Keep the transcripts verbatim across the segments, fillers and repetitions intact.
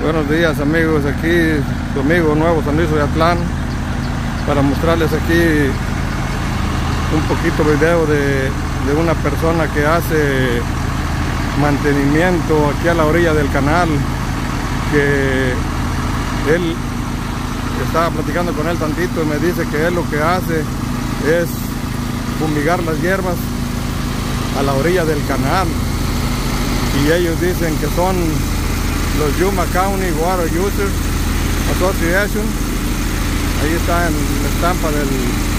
Buenos días amigos, aquí su amigo nuevo San Luis Oyatlán para mostrarles aquí un poquito video de, de una persona que hace mantenimiento aquí a la orilla del canal, que él estaba platicando con él tantito y me dice que él lo que hace es fumigar las hierbas a la orilla del canal, y ellos dicen que son los Yuma County Water Users Association. Ahí está en la estampa del,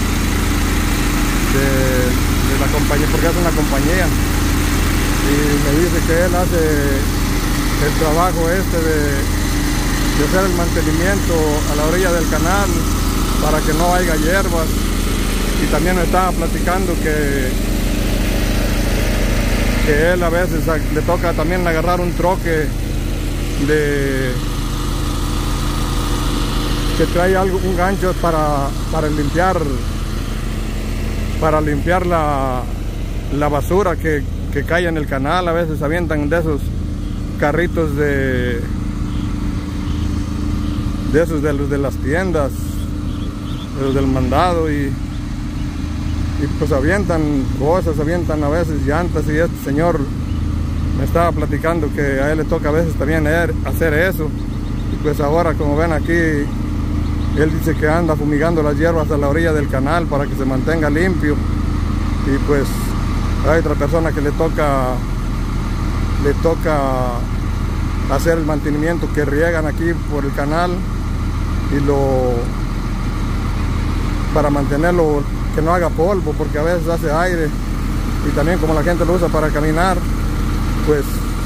de, de la compañía, porque es una compañía, y me dice que él hace el trabajo este de, de hacer el mantenimiento a la orilla del canal para que no haya hierbas. Y también me estaba platicando que que él a veces le toca también agarrar un troque de que trae algo, un gancho para, para limpiar para limpiar la, la basura que, que cae en el canal. A veces avientan de esos carritos de de esos de los de las tiendas, de los del mandado, y y pues avientan cosas, avientan a veces llantas, y este señor me estaba platicando que a él le toca a veces también hacer eso. Y pues ahora, como ven aquí, él dice que anda fumigando las hierbas a la orilla del canal para que se mantenga limpio. Y pues hay otra persona que le toca le toca hacer el mantenimiento, que riegan aquí por el canal y lo para mantenerlo, que no haga polvo, porque a veces hace aire, y también como la gente lo usa para caminar, pues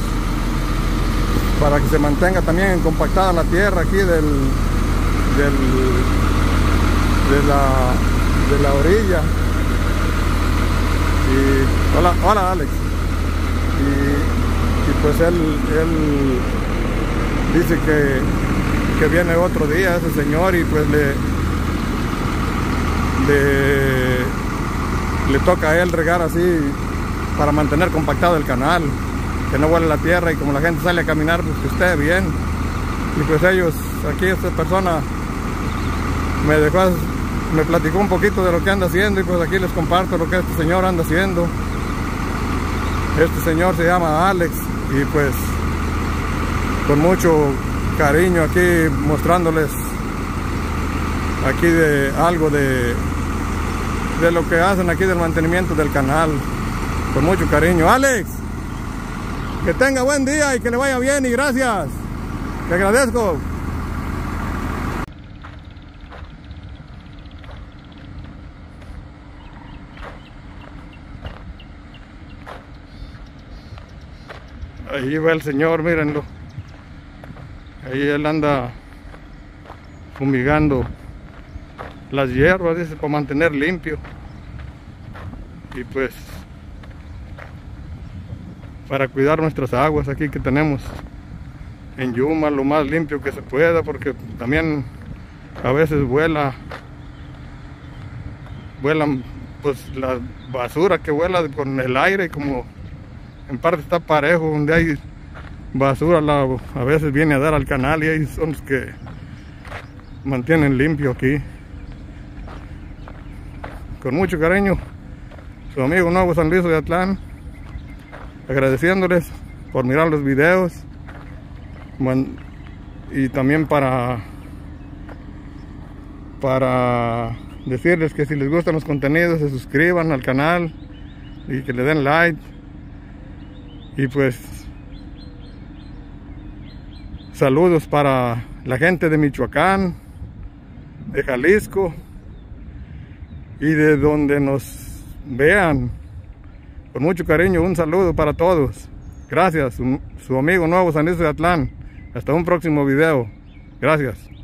para que se mantenga también compactada la tierra aquí del, del de la de la orilla. Y hola, hola Alex. Y, y pues él, él dice que, que viene otro día ese señor, y pues le Le, le toca a él regar así para mantener compactado el canal, que no huele la tierra, y como la gente sale a caminar, pues que esté bien. Y pues ellos, aquí esta persona me dejó, me platicó un poquito de lo que anda haciendo, y pues aquí les comparto lo que este señor anda haciendo. Este señor se llama Alex, y pues con mucho cariño aquí mostrándoles aquí de algo de de lo que hacen aquí del mantenimiento del canal, con mucho cariño. Alex, que tenga buen día y que le vaya bien, y gracias, te agradezco. Ahí va el señor, mírenlo, ahí él anda fumigando las hierbas, dice, para mantener limpio, y pues para cuidar nuestras aguas aquí que tenemos en Yuma lo más limpio que se pueda, porque también a veces vuela vuelan pues la basura que vuela con el aire, y como en parte está parejo, donde hay basura la, a veces viene a dar al canal, y ahí son los que mantienen limpio aquí. Con mucho cariño, su amigo nuevo San Luis Oyatlán, agradeciéndoles por mirar los videos, y también para para decirles que si les gustan los contenidos, se suscriban al canal y que le den like. Y pues saludos para la gente de Michoacán, de Jalisco, y de donde nos vean. Con mucho cariño, un saludo para todos. Gracias, su, su amigo nuevo San Luis Oyatlán. Hasta un próximo video. Gracias.